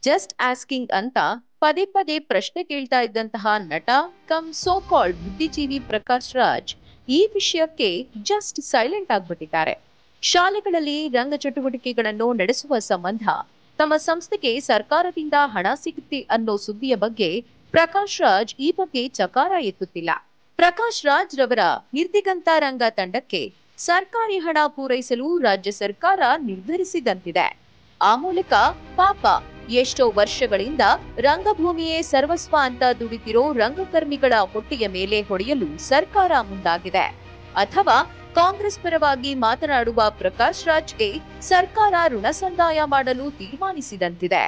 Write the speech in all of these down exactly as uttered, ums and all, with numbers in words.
Just asking ಅಂತ ಪದೇ ಪದೇ ಪ್ರಶ್ನೆ ಕೇಳ್ತಾ ಇದ್ದಂತಹ ನಟ ಕಮ್ ಸೋ ಕಾಲ್ಡ್ ಬುದ್ಧಿಜೀವಿ ಪ್ರಕಾಶ್ ರಾಜ್ ಈ ವಿಷಯಕ್ಕೆ ಜಸ್ಟ್ ಸೈಲೆಂಟ್ ಆಗ್ಬಿಟ್ಟಿದ್ದಾರೆ. ಶಾಲೆಗಳಲ್ಲಿ ರಂಗ ಚಟುವಟಿಕೆಗಳನ್ನು ನಡೆಸುವ ಸಂಬಂಧ ತಮ್ಮ ಸಂಸ್ಥೆಗೆ ಸರ್ಕಾರದಿಂದ ಹಣ ಸಿಗುತ್ತೆ ಅನ್ನೋ ಸುದ್ದಿಯ ಬಗ್ಗೆ ಪ್ರಕಾಶ್ ರಾಜ್ ಈ ಬಗ್ಗೆ ಚಕಾರ ಎತ್ತುತ್ತಿಲ್ಲ. ಪ್ರಕಾಶ್ ರಾಜ್ ರವರ ನಿರ್ದಿಗಂತ ರಂಗ ತಂಡಕ್ಕೆ ಸರ್ಕಾರಿ ಹಣ ಪೂರೈಸಲು ರಾಜ್ಯ ಸರ್ಕಾರ ನಿರ್ಧರಿಸಿದಂತಿದೆ. ಆ ಮೂಲಕ ಪಾಪ ಎಷ್ಟೋ ವರ್ಷಗಳಿಂದ ರಂಗಭೂಮಿಯೇ ಸರ್ವಸ್ವ ಅಂತ ದುಡಿತಿರೋ ರಂಗಕರ್ಮಿಗಳ ಹೊಟ್ಟೆಯ ಮೇಲೆ ಹೊಡೆಯಲು ಸರ್ಕಾರ ಮುಂದಾಗಿದೆ. ಅಥವಾ ಕಾಂಗ್ರೆಸ್ ಪರವಾಗಿ ಮಾತನಾಡುವ ಪ್ರಕಾಶ್ ರಾಜ್ಗೆ ಸರ್ಕಾರ ಋಣ ಸಂದಾಯ ಮಾಡಲು ತೀರ್ಮಾನಿಸಿದಂತಿದೆ.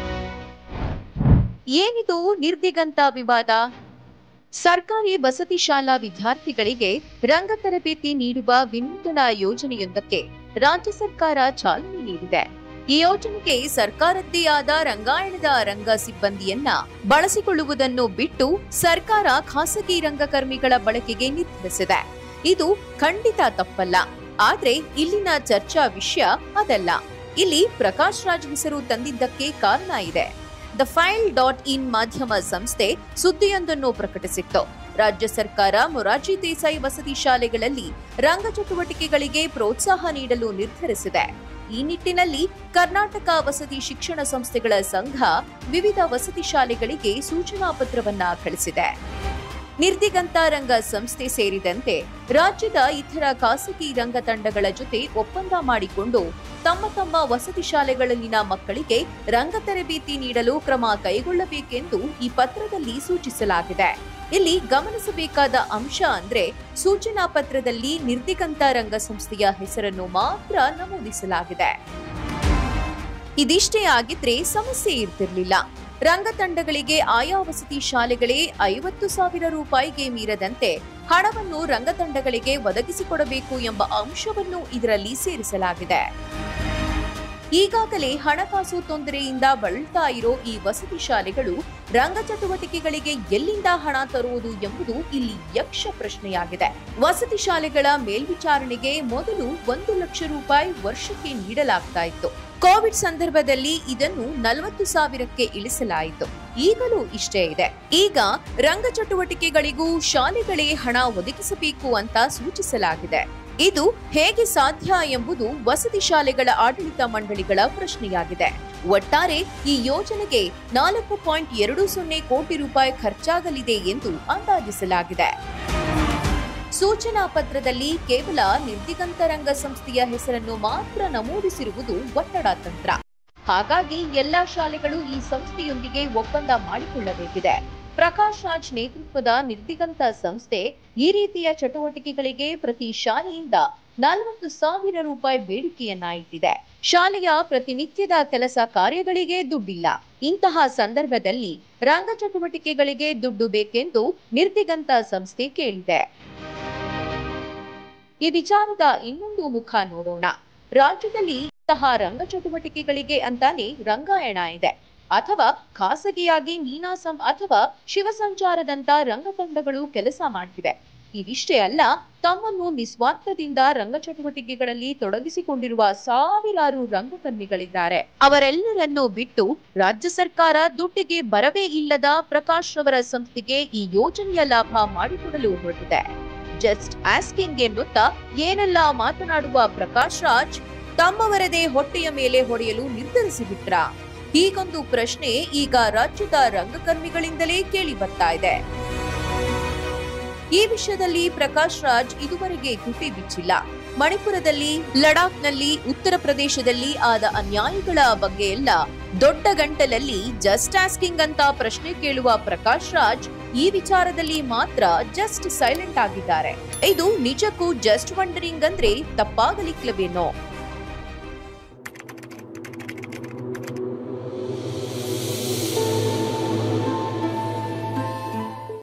ಏನಿದು ನಿರ್ದಿಗಂತ ವಿವಾದ? ಸರ್ಕಾರಿ ವಸತಿ ಶಾಲಾ ವಿದ್ಯಾರ್ಥಿಗಳಿಗೆ ರಂಗ ತರಬೇತಿ ನೀಡುವ ವಿನೂತನ ಯೋಜನೆಯೊಂದಕ್ಕೆ ರಾಜ್ಯ ಸರ್ಕಾರ ಚಾಲನೆ ನೀಡಿದೆ. ಈ ಯೋಜನೆಗೆ ಸರ್ಕಾರದ್ದೇ ಆದ ರಂಗಾಯಣದ ರಂಗ ಸಿಬ್ಬಂದಿಯನ್ನ ಬಳಸಿಕೊಳ್ಳುವುದನ್ನು ಬಿಟ್ಟು ಸರ್ಕಾರ ಖಾಸಗಿ ರಂಗಕರ್ಮಿಗಳ ಬಳಕೆಗೆ ನಿರ್ಧರಿಸಿದೆ. ಇದು ಖಂಡಿತ ತಪ್ಪಲ್ಲ. ಆದ್ರೆ ಇಲ್ಲಿನ ಚರ್ಚಾ ವಿಷಯ ಅದಲ್ಲ. ಇಲ್ಲಿ ಪ್ರಕಾಶ್ ರಾಜ್ ಹೆಸರು ತಂದಿದ್ದಕ್ಕೆ ಕಾರಣ ಇದೆ. ದ ಫೈಲ್ ಡಾಟ್ ಇನ್ ಮಾಧ್ಯಮ ಸಂಸ್ಥೆ ಸುದ್ದಿಯೊಂದನ್ನು ಪ್ರಕಟಿಸಿತ್ತು. ರಾಜ್ಯ ಸರ್ಕಾರ ಮೊರಾರ್ಜಿ ದೇಸಾಯಿ ವಸತಿ ಶಾಲೆಗಳಲ್ಲಿ ರಂಗ ಚಟುವಟಿಕೆಗಳಿಗೆ ಪ್ರೋತ್ಸಾಹ ನೀಡಲು ನಿರ್ಧರಿಸಿದೆ. ಈ ನಿಟ್ಟಿನಲ್ಲಿ ಕರ್ನಾಟಕ ವಸತಿ ಶಿಕ್ಷಣ ಸಂಸ್ಥೆಗಳ ಸಂಘ ವಿವಿಧ ವಸತಿ ಶಾಲೆಗಳಿಗೆ ಸೂಚನಾ ಪತ್ರವನ್ನ ಕಳಿಸಿದೆ. ನಿರ್ದಿಗಂತ ರಂಗ ಸಂಸ್ಥೆ ಸೇರಿದಂತೆ ರಾಜ್ಯದ ಇತರ ಖಾಸಗಿ ರಂಗ ತಂಡಗಳ ಜೊತೆ ಒಪ್ಪಂದ ಮಾಡಿಕೊಂಡು ತಮ್ಮ ತಮ್ಮ ವಸತಿ ಶಾಲೆಗಳಲ್ಲಿನ ಮಕ್ಕಳಿಗೆ ರಂಗ ತರಬೇತಿ ನೀಡಲು ಕ್ರಮ ಕೈಗೊಳ್ಳಬೇಕೆಂದು ಈ ಪತ್ರದಲ್ಲಿ ಸೂಚಿಸಲಾಗಿದೆ. ಇಲ್ಲಿ ಗಮನಿಸಬೇಕಾದ ಅಂಶ ಅಂದ್ರೆ ಸೂಚನಾ ಪತ್ರದಲ್ಲಿ ನಿರ್ದಿಗಂತ ರಂಗ ಸಂಸ್ಥೆಯ ಹೆಸರನ್ನು ಮಾತ್ರ ನಮೂದಿಸಲಾಗಿದೆ. ಇದಿಷ್ಟೇ ಆಗಿದ್ರೆ ಸಮಸ್ಯೆ ಇರ್ತಿರ್ಲಿಲ್ಲ. ರಂಗ ತಂಡಗಳಿಗೆ ಆಯಾ ವಸತಿ ಶಾಲೆಗಳೇ ಐವತ್ತು ಸಾವಿರ ರೂಪಾಯಿಗೆ ಮೀರದಂತೆ ಹಣವನ್ನು ರಂಗ ತಂಡಗಳಿಗೆ ಒದಗಿಸಿಕೊಡಬೇಕು ಎಂಬ ಅಂಶವನ್ನು ಇದರಲ್ಲಿ ಸೇರಿಸಲಾಗಿದೆ. ಈಗಾಗಲೇ ಹಣಕಾಸು ತೊಂದರೆಯಿಂದ ಬಳಲ್ತಾ ಇರೋ ಈ ವಸತಿ ಶಾಲೆಗಳು ರಂಗ ಚಟುವಟಿಕೆಗಳಿಗೆ ಎಲ್ಲಿಂದ ಹಣ ತರುವುದು ಎಂಬುದು ಇಲ್ಲಿ ಯಕ್ಷ ಪ್ರಶ್ನೆಯಾಗಿದೆ. ವಸತಿ ಶಾಲೆಗಳ ಮೇಲ್ವಿಚಾರಣೆಗೆ ಮೊದಲು ಒಂದು ಲಕ್ಷ ರೂಪಾಯಿ ವರ್ಷಕ್ಕೆ ನೀಡಲಾಗ್ತಾ ಇತ್ತು. ಕೋವಿಡ್ ಸಂದರ್ಭದಲ್ಲಿ ಇದನ್ನು ನಲವತ್ತು ಸಾವಿರಕ್ಕೆ ಇಳಿಸಲಾಯಿತು. ಈಗಲೂ ಇಷ್ಟೇ ಇದೆ. ಈಗ ರಂಗ ಚಟುವಟಿಕೆಗಳಿಗೂ ಶಾಲೆಗಳೇ ಹಣ ಒದಗಿಸಬೇಕು ಅಂತ ಸೂಚಿಸಲಾಗಿದೆ. ಇದು ಹೇಗೆ ಸಾಧ್ಯ ಎಂಬುದು ವಸತಿ ಶಾಲೆಗಳ ಆಡಳಿತ ಮಂಡಳಿಗಳ ಪ್ರಶ್ನೆಯಾಗಿದೆ. ಒಟ್ಟಾರೆ ಈ ಯೋಜನೆಗೆ ನಾಲ್ಕು ಪಾಯಿಂಟ್ ಎರಡು ಸೊನ್ನೆ ಕೋಟಿ ರೂಪಾಯಿ ಖರ್ಚಾಗಲಿದೆ ಎಂದು ಅಂದಾಜಿಸಲಾಗಿದೆ. ಸೂಚನಾ ಪತ್ರದಲ್ಲಿ ಕೇವಲ ನಿರ್ದಿಗಂತ ರಂಗ ಸಂಸ್ಥೆಯ ಹೆಸರನ್ನು ಮಾತ್ರ ನಮೂದಿಸಿರುವುದು ಒತ್ತಡ ತಂತ್ರ. ಹಾಗಾಗಿ ಎಲ್ಲಾ ಶಾಲೆಗಳು ಈ ಸಂಸ್ಥೆಯೊಂದಿಗೆ ಒಪ್ಪಂದ ಮಾಡಿಕೊಳ್ಳಬೇಕಿದೆ. ಪ್ರಕಾಶ್ ರಾಜ್ ನೇತೃತ್ವದ ನಿರ್ದಿಗಂತ ಸಂಸ್ಥೆ ಈ ರೀತಿಯ ಚಟುವಟಿಕೆಗಳಿಗೆ ಪ್ರತಿ ಶಾಲೆಯಿಂದ ನಲವತ್ತು ಸಾವಿರ ರೂಪಾಯಿ ಬೇಡಿಕೆಯನ್ನ ಇಟ್ಟಿದೆ. ಶಾಲೆಯ ಪ್ರತಿನಿತ್ಯದ ಕೆಲಸ ಕಾರ್ಯಗಳಿಗೆ ದುಡ್ಡಿಲ್ಲ. ಇಂತಹ ಸಂದರ್ಭದಲ್ಲಿ ರಂಗ ಚಟುವಟಿಕೆಗಳಿಗೆ ದುಡ್ಡು ಬೇಕೆಂದು ನಿರ್ದಿಗಂತ ಸಂಸ್ಥೆ ಕೇಳಿದೆ. ಈ ವಿಚಾರದ ಇನ್ನೊಂದು ಮುಖ ನೋಡೋಣ. ರಾಜ್ಯದಲ್ಲಿ ಇಂತಹ ರಂಗ ಚಟುವಟಿಕೆಗಳಿಗೆ ಅಂತಾನೆ ರಂಗಾಯಣ ಇದೆ. ಅಥವಾ ಖಾಸಗಿಯಾಗಿ ನೀನಾಸಂ ಅಥವಾ ಶಿವಸಂಚಾರದಂತ ರಂಗ ತಂಡಗಳು ಕೆಲಸ ಮಾಡ್ತಿವೆ. ಇದಿಷ್ಟೇ ಅಲ್ಲ, ತಮ್ಮನ್ನು ನಿಸ್ವಾರ್ಥದಿಂದ ರಂಗ ಚಟುವಟಿಕೆಗಳಲ್ಲಿ ತೊಡಗಿಸಿಕೊಂಡಿರುವ ಸಾವಿರಾರು ರಂಗಕರ್ಮಿಗಳಿದ್ದಾರೆ. ಅವರೆಲ್ಲರನ್ನೂ ಬಿಟ್ಟು ರಾಜ್ಯ ಸರ್ಕಾರ ದುಡ್ಡಿಗೆ ಬರವೇ ಇಲ್ಲದ ಪ್ರಕಾಶ್ ರವರ ಸಂಸ್ಥೆಗೆ ಈ ಯೋಜನೆಯ ಲಾಭ ಮಾಡಿಕೊಡಲು ಹೊರಟಿದೆ. ಜಸ್ಟ್ ಆಸ್ಕಿಂಗ್ ಎನ್ನುತ್ತಾ ಏನೆಲ್ಲ ಮಾತನಾಡುವ ಪ್ರಕಾಶ್ ರಾಜ್ ತಮ್ಮವರದೇ ಹೊಟ್ಟೆಯ ಮೇಲೆ ಹೊಡೆಯಲು ನಿರ್ಧರಿಸಿಬಿಟ್ರ? ಹೀಗೊಂದು ಪ್ರಶ್ನೆ ಈಗ ರಾಜ್ಯದ ರಂಗಕರ್ಮಿಗಳಿಂದಲೇ ಕೇಳಿ ಬರ್ತಾ ಇದೆ. ಈ ವಿಷಯದಲ್ಲಿ ಪ್ರಕಾಶ್ ರಾಜ್ ಇದುವರೆಗೆ ತುಟಿ ಬಿಚ್ಚಿಲ್ಲ. ಮಣಿಪುರದಲ್ಲಿ, ಲಡಾಖ್ನಲ್ಲಿ, ಉತ್ತರ ಪ್ರದೇಶದಲ್ಲಿ ಆದ ಅನ್ಯಾಯಗಳ ಬಗ್ಗೆ ಎಲ್ಲ ದೊಡ್ಡ ಗಂಟಲಲ್ಲಿ ಜಸ್ಟ್ ಆಸ್ಕಿಂಗ್ ಅಂತ ಪ್ರಶ್ನೆ ಕೇಳುವ ಪ್ರಕಾಶ್ ರಾಜ್ ಈ ವಿಚಾರದಲ್ಲಿ ಮಾತ್ರ ಜಸ್ಟ್ ಸೈಲೆಂಟ್ ಆಗಿದ್ದಾರೆ. ಇದು ನಿಜಕ್ಕೂ ಜಸ್ಟ್ ವಂಡರಿಂಗ್ ಅಂದ್ರೆ ತಪ್ಪಾಗಲಿಕ್ಲವೇನೋ.